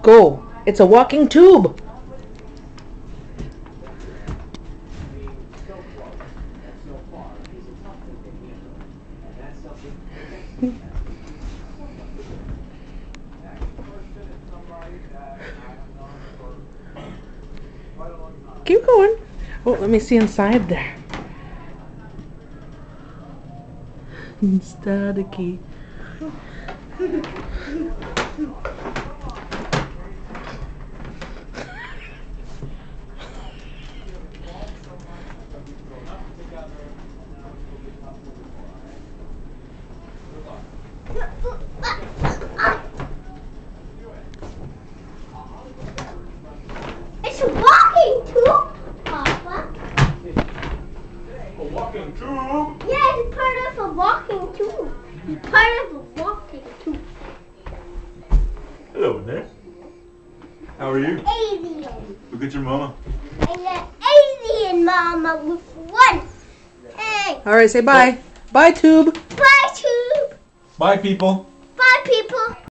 Go. It's a walking tube. Keep going. Oh, let me see inside there. Staticky. It's a walking tube, Papa. A walking tube? Yeah, it's part of a walking tube. It's part of a walking tube. Hello there. How are you? Alien. Look at your mama. And an alien mama with one. Hey. All right, say bye. Bye, tube. Bye, tube. Bye, people. Bye, people.